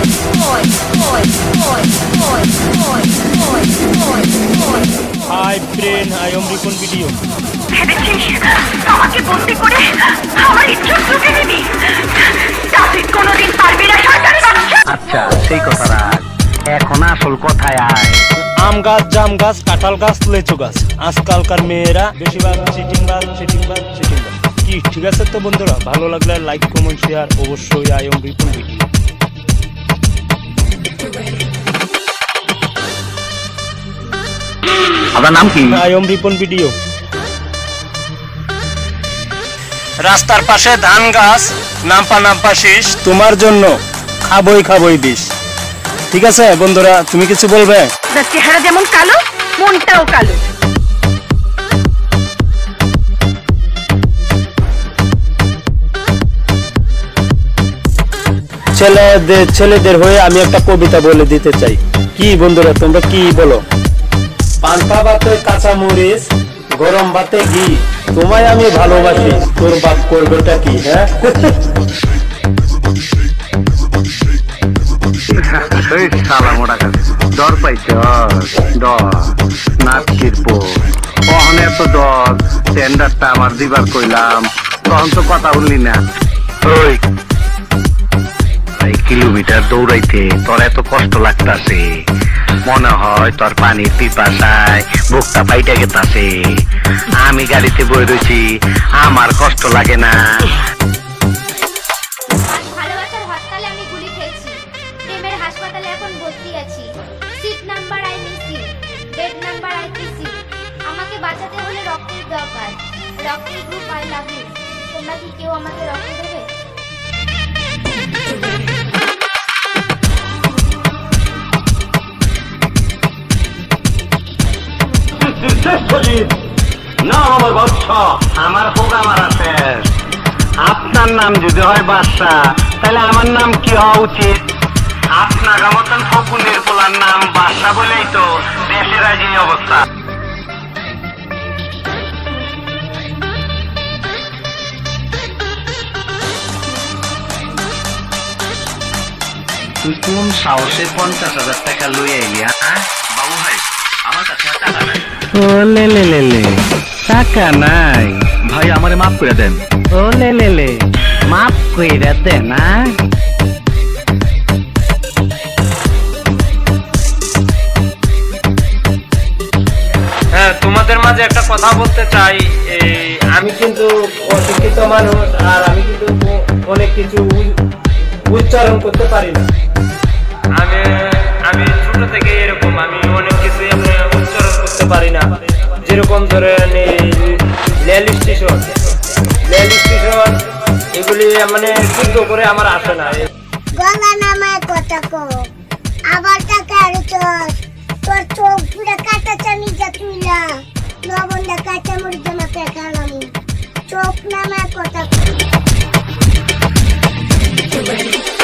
Hi friend, I am Ripon Video. আমাকে বন্দি করে আমার ইজ্জত লুটে নিবি, তুই কোনোদিন পারবি না শয়তানি বাচ্চা। আচ্ছা সেই কথাটা এখন আসল কথায় আয়। আম গাছ, জাম গাছ, কাঁঠাল গাছ, লেচু গাছ, আজকালকার মেয়েরা বেশিরভাগ চিটিংবাজ। কি ঠিক আছে তো বন্ধুরা, ভালো লাগলে লাইক কমেন্ট শেয়ার অবশ্যই। I am Ripon video. আপনার নাম কি? I am Ripon video. রাস্তার পাশে ধান গাছ, নাম্পা শীষ, তোমার জন্য খাবই বিষ। ঠিক আছে বন্ধুরা, তুমি কিছু বলবে? চেহারা যেমন কালো, মনটাও কালো। ছেলেদের হয়ে আমি একটা কবিতা বলে দিতে চাই। কি বন্ধুরা তোমরা কি বলো? পান্তা ভাতে কাঁচা মরিচ, গরম ভাতে ঘি, তোমায় আমি ভালোবাসি, তোর বাপ করবেটা কি? হ্যাঁ ডর পাইছ নাচির পহনে এত ডর টেন্ডারটা আমার দিবার কইলাম, তখন তো কথা বললি না। ওই কিলোমিটার দৌড়াইতে তোর এত কষ্ট লাগতাছে, মনে হয় তোর পানির পিপাসায় বুকটা ফাইটা গেতাছে। আমি গাড়িতে বই রয়েছি, আমার কষ্ট লাগে না। ভালোবাসার হরতালে আমি গুলি খেয়েছি, প্রেমের হাসপাতালে এখন ভর্তি আছি। Seat number I miss you, bed number I kiss you. আমাকে বাঁচাতে হলে রক্তের দরকার, রক্তের গ্রুপ আই লাভ ইউ। তোমরা কি কেউ আমাকে রক্ত দেবে? না আমার বাদশা, আমার হোগা মারা শেষ। আপনার নাম যদি হয় বাদশা, তাহলে আমার নাম কি হওয়া উচিত? আপনার মতন ফকুনের পোলার নাম বাদশা বলেই তো দেশের আজ এই অবস্থা। তুই কোন সাহসে 50,000 টাকা লই আইলি? বাবু ভাই আমার কাছে টাকা নাই। ও লে টাকা নাই ভাই, আমারে মাফ করে দেন। ও লে মাফ করে দেন না। হ্যাঁ, তোমাদের মাঝে একটা কথা বলতে চাই। আমি কিন্তু অশিক্ষিত মানুষ, আর আমি কিন্তু অনেক কিছু উচ্চারণ করতে পারি না। আমি ছোট থেকে এরকম, আমি অনেক কিছু উচ্চারণ করতে পারি না। যেরকম ধরেন রেল স্টেশন এগুলি মানে শুদ্ধ করে আমার আসে না। গঙ্গা নামায় কথা কো, আবার টাকা আড়চস, তোর চোখ পুরো কাটা চানি যা তুইলা, লবণটা কাঁচা মরিচ মাথায় খেলাম, চোখ নামায় কথা কো।